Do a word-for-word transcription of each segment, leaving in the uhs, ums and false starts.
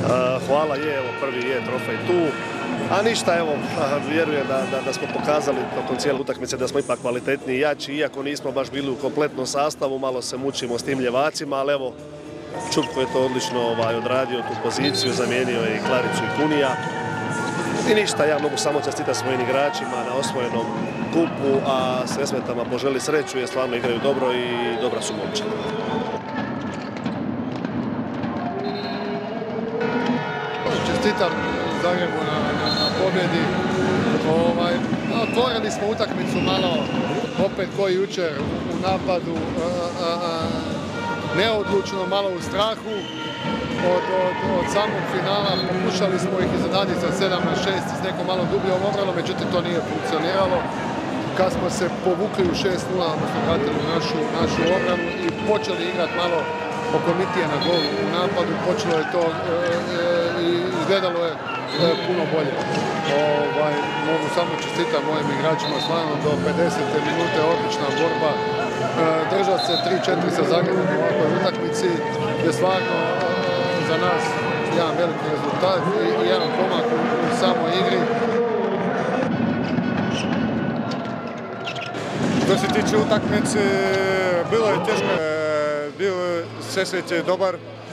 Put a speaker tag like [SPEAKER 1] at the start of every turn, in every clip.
[SPEAKER 1] Hvala, je, evo prvi je trofej tu. A ništa, evo, vjerujem da, da, da smo pokazali tokom cijele utakmice da smo ipak kvalitetniji i jači, iako nismo baš bili u kompletnom sastavu, malo se mučimo s tim ljevacima, ali evo, Čurko je to odlično ovaj, odradio tu poziciju, zamijenio je i Klaricu i Kunija. I ništa, ja mogu samo čestitati svojim igračima na osvojenom kupu, a Sesvetama poželi sreću jer stvarno igraju dobro i dobra su momčad.
[SPEAKER 2] Čestitam Zagrebu na, na, na pobjedi. Ovaj, otvorili smo utakmicu malo, opet koji jučer u napadu, a, a, a, neodlučno, malo u strahu. Od, od, od samog finala pokušali smo ih iznenaditi sa sedam na šest s nekom malo dubljom obranom, međutim to nije funkcioniralo. Kad smo se povukli u šest nula, odnosno vratili u našu, našu obranu i počeli igrati malo okomitije na gol u napadu, počelo je to i e, e, izgledalo je e, puno bolje. Ovaj, mogu samo čestitati mojim igračima, stvarno do pedesete minute odlična borba. E, držati se tri četiri sa Zagrebom u ovakvoj utakmici je stvarno e, za nas jedan veliki rezultat i, i jedan pomak u, u samoj igri.
[SPEAKER 3] Što se tiče utakmice, bilo je teško. Bio Sesvet je dobar,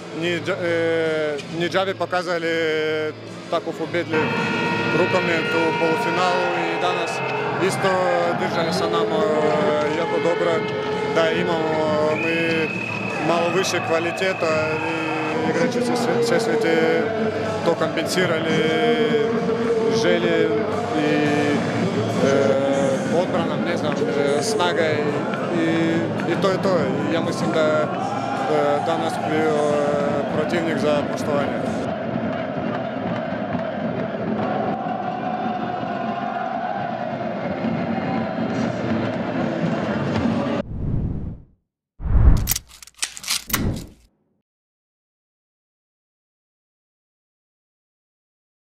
[SPEAKER 3] ni džabe pokazali tako pobjedljiv rukomet u polufinalu i danas isto držali sa nama jako dobro, da imamo mi malo više kvaliteta i igrači Sesvet je to kompensirali, želje i odbrana, ne znam, snaga i, i, i to je to. Ja mislim da danas bio protivnik za poštovanje.